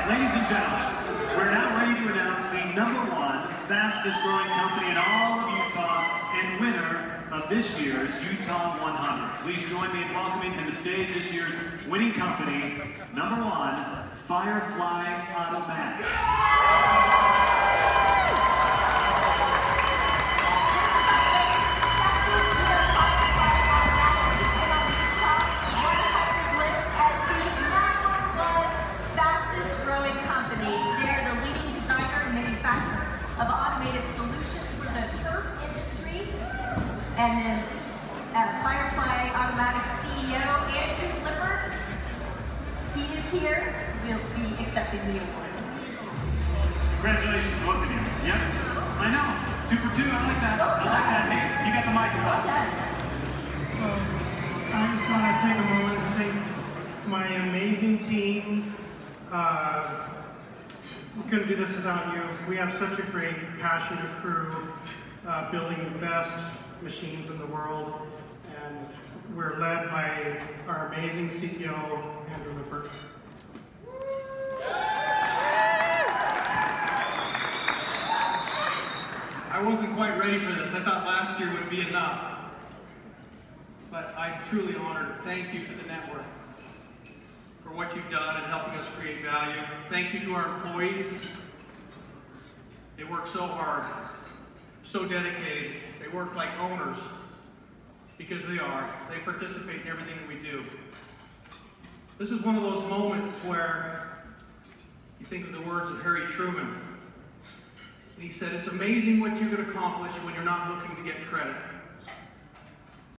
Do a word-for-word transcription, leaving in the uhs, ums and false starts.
Ladies and gentlemen, we're now ready to announce the number one fastest growing company in all of Utah and winner of this year's Utah one hundred. Please join me in welcoming to the stage this year's winning company, number one, FireFly Automatix. Of automated solutions for the turf industry, and then uh, FireFly Automatix C E O Andrew Lippert, he is here, will be accepting the award. Congratulations, both of you. Yep, I know, two for two, I like that. Well I like that. Hey, you got the microphone. Well done. So, I just want to take a moment and thank my amazing team. Uh, We couldn't do this without you. We have such a great, passionate crew uh, building the best machines in the world, and we're led by our amazing C E O, Andrew Lippert. I wasn't quite ready for this. I thought last year would be enough. But I'm truly honored. Thank you to the network for what you've done in helping us create value. Thank you to our employees. They work so hard, so dedicated. They work like owners, because they are. They participate in everything that we do. This is one of those moments where you think of the words of Harry Truman. And he said, "It's amazing what you can accomplish when you're not looking to get credit."